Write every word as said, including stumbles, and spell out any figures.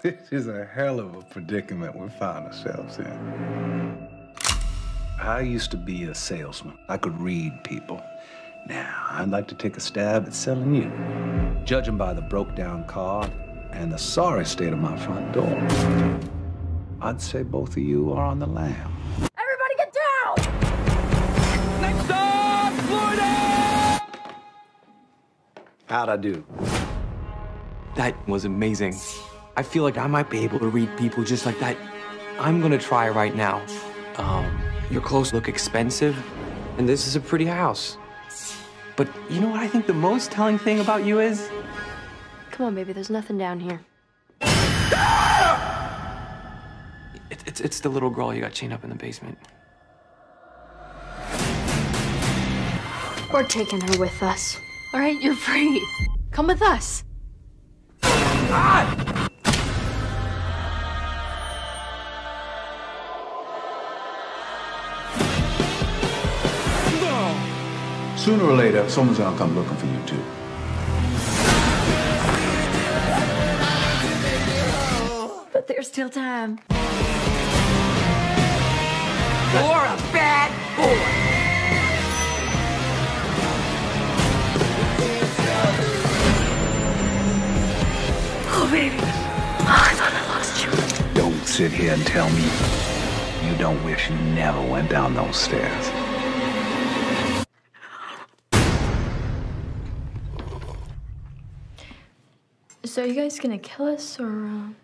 This is a hell of a predicament we found ourselves in. I used to be a salesman. I could read people. Now, I'd like to take a stab at selling you. Judging by the broke-down car and the sorry state of my front door, I'd say both of you are on the lam. Everybody get down! Next up, Florida! How'd I do? That was amazing. I feel like I might be able to read people just like that. I'm gonna try right now. Um, your clothes look expensive, and this is a pretty house. But you know what I think the most telling thing about you is? Come on, baby, there's nothing down here. It, it's, it's the little girl you got chained up in the basement. We're taking her with us. All right, you're free. Come with us. Ah! Sooner or later, someone's gonna come looking for you, too. But there's still time. You're a bad boy! Oh, baby. Oh, I thought I lost you. Don't sit here and tell me you don't wish you never went down those stairs. So are you guys gonna kill us, or, uh...